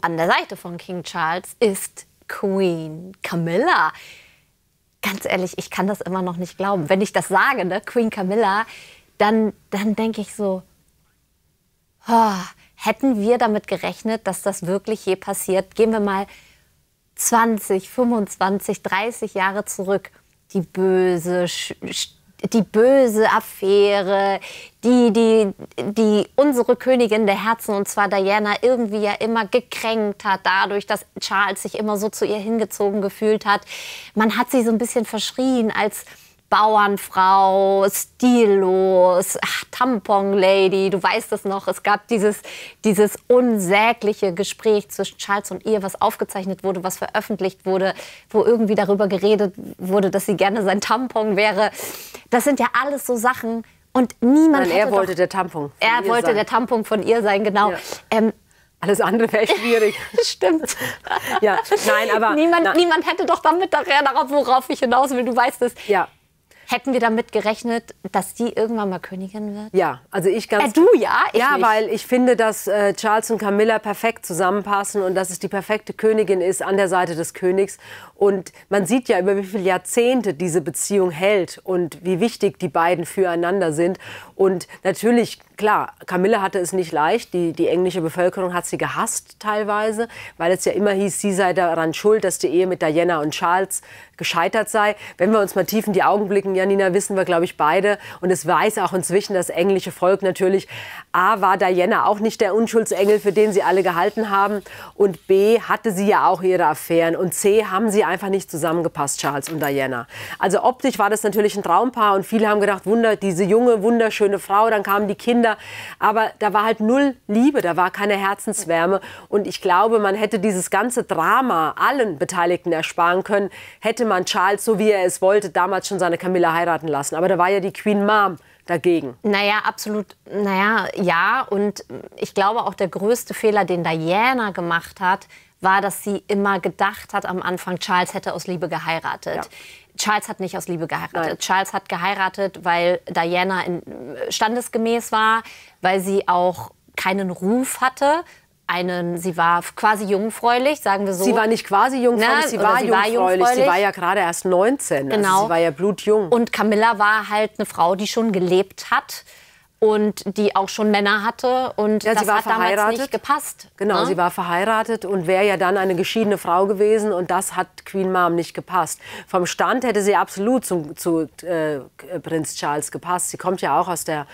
an der Seite von King Charles ist Queen Camilla. Ganz ehrlich, ich kann das immer noch nicht glauben. Wenn ich das sage, ne, Queen Camilla, dann denke ich so, oh, hätten wir damit gerechnet, dass das wirklich je passiert? Gehen wir mal 20, 25, 30 Jahre zurück. Die böse Affäre, die unsere Königin der Herzen, und zwar Diana, irgendwie ja immer gekränkt hat, dadurch, dass Charles sich immer so zu ihr hingezogen gefühlt hat. Man hat sie so ein bisschen verschrien als Bauernfrau, stillos, Tampon-Lady, du weißt es noch. Es gab dieses unsägliche Gespräch zwischen Charles und ihr, was aufgezeichnet wurde, was veröffentlicht wurde, wo irgendwie darüber geredet wurde, dass sie gerne sein Tampon wäre. Das sind ja alles so Sachen. Und niemand er wollte der Tampon. Er wollte der Tampon von ihr sein, genau. Ja. Alles andere wäre schwierig. Stimmt. Ja, nein, aber niemand hätte doch damit darauf, worauf ich hinaus will. Du weißt es. Ja. Hätten wir damit gerechnet, dass die irgendwann mal Königin wird? Ja, also ich ganz... du ja? Ich ja, nicht. weil ich finde, dass Charles und Camilla perfekt zusammenpassen und dass es die perfekte Königin ist an der Seite des Königs. Und man sieht ja, über wie viele Jahrzehnte diese Beziehung hält und wie wichtig die beiden füreinander sind. Und natürlich, klar, Camilla hatte es nicht leicht. Die englische Bevölkerung hat sie gehasst teilweise, weil es ja immer hieß, sie sei daran schuld, dass die Ehe mit Diana und Charles gescheitert sei. Wenn wir uns mal tief in die Augen blicken, Janina, wissen wir, glaube ich, beide. Und es weiß auch inzwischen das englische Volk natürlich, A, war Diana auch nicht der Unschuldsengel, für den sie alle gehalten haben. Und B, hatte sie ja auch ihre Affären. Und C, haben sie einfach nicht zusammengepasst, Charles und Diana. Also optisch war das natürlich ein Traumpaar. Und viele haben gedacht, diese junge, wunderschöne Frau. Dann kamen die Kinder. Aber da war halt null Liebe, da war keine Herzenswärme. Und ich glaube, man hätte dieses ganze Drama allen Beteiligten ersparen können, hätte man Charles, so wie er es wollte, damals schon seine Camilla heiraten lassen. Aber da war ja die Queen Mom dagegen. Naja, absolut. Naja, ja. Und ich glaube auch, der größte Fehler, den Diana gemacht hat, war, dass sie immer gedacht hat am Anfang, Charles hätte aus Liebe geheiratet. Ja. Charles hat nicht aus Liebe geheiratet. Nein. Charles hat geheiratet, weil Diana standesgemäß war, weil sie auch keinen Ruf hatte. Sie war quasi jungfräulich, sagen wir so. Sie war nicht quasi jungfräulich, sie war jungfräulich. Sie war ja gerade erst 19, genau. Also sie war ja blutjung. Und Camilla war halt eine Frau, die schon gelebt hat und die auch schon Männer hatte. Und ja, das hat damals nicht gepasst. Genau, ne? Sie war verheiratet und wäre ja dann eine geschiedene Frau gewesen. Und das hat Queen Mom nicht gepasst. Vom Stand hätte sie absolut zu Prinz Charles gepasst. Sie kommt ja auch aus der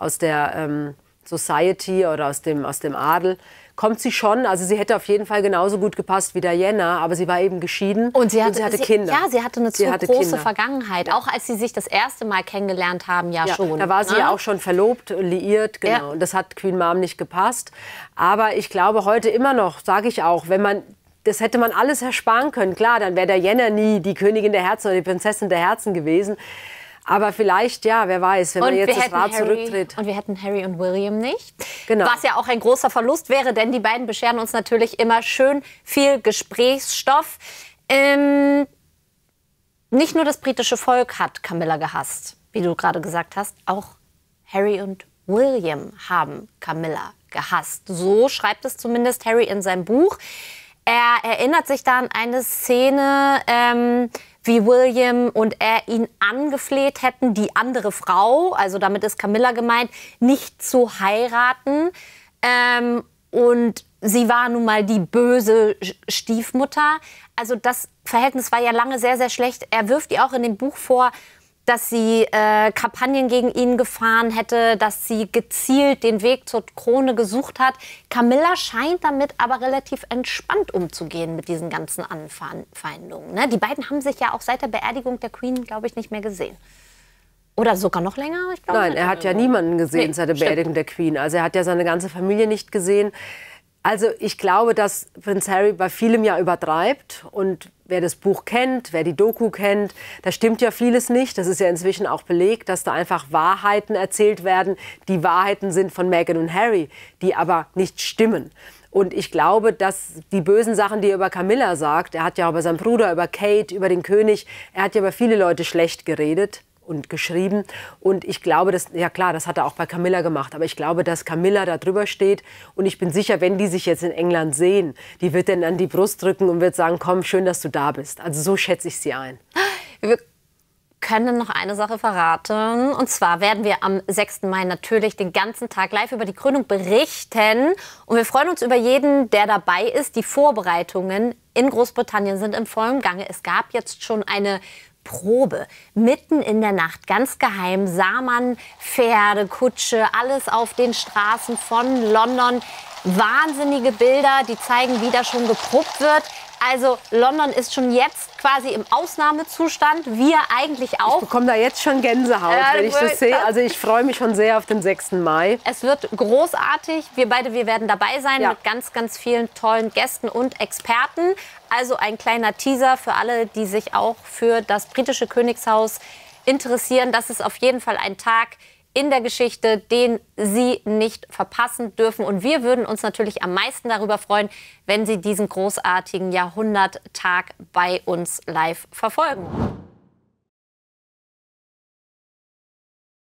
Society oder aus dem Adel. Kommt sie schon, also sie hätte auf jeden Fall genauso gut gepasst wie Diana, aber sie war eben geschieden und sie hatte Kinder. Ja, sie hatte eine zu große Vergangenheit, ja. Auch als sie sich das erste Mal kennengelernt haben, ja schon. Da war sie ja auch schon verlobt, liiert, genau. Ja. Und das hat Queen Mom nicht gepasst. Aber ich glaube heute immer noch, sage ich auch, das hätte man alles ersparen können. Klar, dann wäre Diana nie die Königin der Herzen oder die Prinzessin der Herzen gewesen. Aber vielleicht, ja, wer weiß, wenn man jetzt das Rad zurücktritt. Und wir hätten Harry und William nicht. Genau. Was ja auch ein großer Verlust wäre, denn die beiden bescheren uns natürlich immer schön viel Gesprächsstoff. Nicht nur das britische Volk hat Camilla gehasst, wie du gerade gesagt hast. Auch Harry und William haben Camilla gehasst. So schreibt es zumindest Harry in seinem Buch. Er erinnert sich da an eine Szene, wie William und er ihn angefleht hätten, die andere Frau, also damit ist Camilla gemeint, nicht zu heiraten. Und sie war nun mal die böse Stiefmutter. Also das Verhältnis war ja lange sehr, sehr schlecht. Er wirft ihr auch in dem Buch vor, dass sie Kampagnen gegen ihn gefahren hätte, dass sie gezielt den Weg zur Krone gesucht hat. Camilla scheint damit aber relativ entspannt umzugehen mit diesen ganzen Anfeindungen. Ne? Die beiden haben sich ja auch seit der Beerdigung der Queen, glaube ich, nicht mehr gesehen. Oder sogar noch länger? Ich glaub, Nein, er hat ja niemanden gesehen seit der Beerdigung der Queen. Also er hat ja seine ganze Familie nicht gesehen. Also ich glaube, dass Prinz Harry bei vielem ja übertreibt. Und wer das Buch kennt, wer die Doku kennt, da stimmt ja vieles nicht. Das ist ja inzwischen auch belegt, dass da einfach Wahrheiten erzählt werden. Die Wahrheiten sind von Meghan und Harry, die aber nicht stimmen. Und ich glaube, dass die bösen Sachen, die er über Camilla sagt, er hat ja über seinen Bruder, über Kate, über den König, er hat ja über viele Leute schlecht geredet. und geschrieben. Und ich glaube, ja klar, das hat er auch bei Camilla gemacht, aber ich glaube, dass Camilla da drüber steht. Und ich bin sicher, wenn die sich jetzt in England sehen, die wird dann an die Brust drücken und wird sagen, komm, schön, dass du da bist. Also so schätze ich sie ein. Wir können noch eine Sache verraten. Und zwar werden wir am 6. Mai natürlich den ganzen Tag live über die Krönung berichten. Und wir freuen uns über jeden, der dabei ist. Die Vorbereitungen in Großbritannien sind im vollen Gange. Es gab jetzt schon eine Probe. Mitten in der Nacht, ganz geheim, sah man Pferde, Kutsche, alles auf den Straßen von London. Wahnsinnige Bilder, die zeigen, wie da schon geprobt wird. Also London ist schon jetzt quasi im Ausnahmezustand, wir eigentlich auch. Ich bekomme da jetzt schon Gänsehaut, wenn ich das sehe. Also ich freue mich schon sehr auf den 6. Mai. Es wird großartig. Wir werden dabei sein mit ganz, ganz vielen tollen Gästen und Experten. Also ein kleiner Teaser für alle, die sich auch für das britische Königshaus interessieren. Das ist auf jeden Fall ein Tag in der Geschichte, den Sie nicht verpassen dürfen. Und wir würden uns natürlich am meisten darüber freuen, wenn Sie diesen großartigen Jahrhunderttag bei uns live verfolgen.